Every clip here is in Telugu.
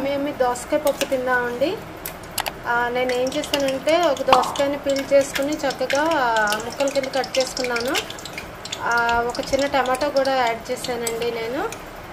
యమ్మీ దోసకాయ పప్పు తిందామండి. నేను ఏం చేస్తానంటే ఒక దోసకాయని పీల్ చేసుకుని చక్కగా ముక్కల కింద కట్ చేసుకున్నాను. ఒక చిన్న టమాటో కూడా యాడ్ చేశానండి. నేను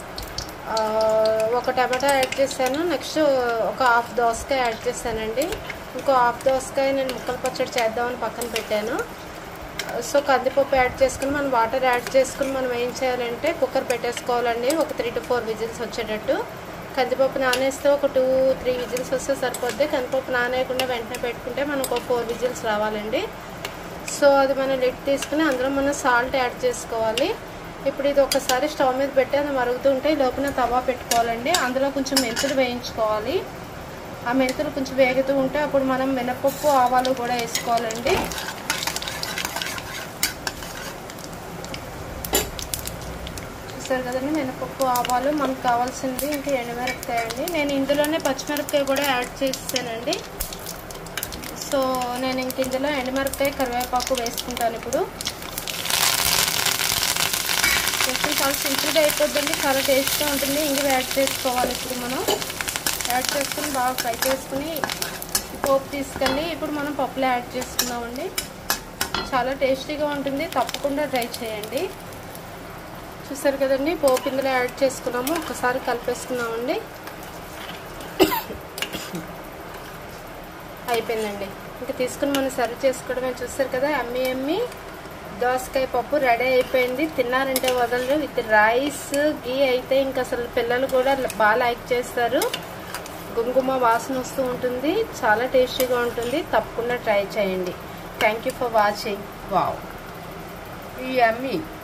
ఒక టమాటా యాడ్ చేశాను. నెక్స్ట్ ఒక హాఫ్ దోసకాయ యాడ్ చేశానండి. ఇంకో హాఫ్ దోసకాయ నేను ముక్కల పచ్చడి చేద్దామని పక్కన పెట్టాను. సో కందిపప్పు యాడ్ చేసుకుని మనం వాటర్ యాడ్ చేసుకుని మనం ఏం చేయాలంటే కుక్కర్ పెట్టేసుకోవాలండి. ఒక 3 to 4 విజిల్స్ వచ్చేటట్టు. కందిపప్పు నానేస్తే ఒక 2-3 విజిల్స్ వస్తే సరిపోద్ది. కందిపప్పు నానేయకుండా వెంటనే పెట్టుకుంటే మనకు ఒక 4 విజిల్స్ రావాలండి. సో అది మనం లిడ్ తీసుకుని అందులో మనం సాల్ట్ యాడ్ చేసుకోవాలి. ఇప్పుడు ఇది ఒకసారి స్టవ్ మీద పెట్టి అది మరుగుతుంటే లోపల తవా పెట్టుకోవాలండి. అందులో కొంచెం మెంతులు వేయించుకోవాలి. ఆ మెంతులు కొంచెం వేగుతూ ఉంటే అప్పుడు మనం మినపప్పు ఆవాలు కూడా వేసుకోవాలండి. చూసారు కదండి, మినపప్పు ఆవాలు. మనకు కావాల్సింది ఇంకా ఎండుమిరపకాయ అండి. నేను ఇందులోనే పచ్చిమిరపకాయ కూడా యాడ్ చేసానండి. సో నేను ఇంక ఇందులో ఎండుమిరపకాయ కరివేపాకు వేసుకుంటాను. ఇప్పుడు కొంచెం చాలా సింపుల్గా అయిపోద్దండి, చాలా టేస్ట్గా ఉంటుంది. ఇంక యాడ్ చేసుకోవాలి. ఇప్పుడు మనం యాడ్ చేసుకుని బాగా ఫ్రై చేసుకుని పోపు తీసుకెళ్ళి ఇప్పుడు మనం పప్పులో యాడ్ చేసుకున్నామండి. చాలా టేస్టీగా ఉంటుంది, తప్పకుండా ట్రై చేయండి. చూసారు కదండి, పోపు ఇందులో యాడ్ చేసుకున్నాము. ఒకసారి కలిపేసుకున్నామండి. అయిపోయిందండి. ఇంకా తీసుకుని మనం సర్వ్ చేసుకోవడమే. చూసారు కదా, యమ్మీ దోసకాయ పప్పు రెడీ అయిపోయింది. తిన్నారంటే వదలరు. విత్ రైస్ గీ అయితే ఇంకా అసలు పిల్లలు కూడా బాగా లైక్ చేస్తారు. గుమగుమ వాసన వస్తూ ఉంటుంది, చాలా టేస్టీగా ఉంటుంది. తప్పకుండా ట్రై చేయండి. Thank you for watching. Wow, yummy.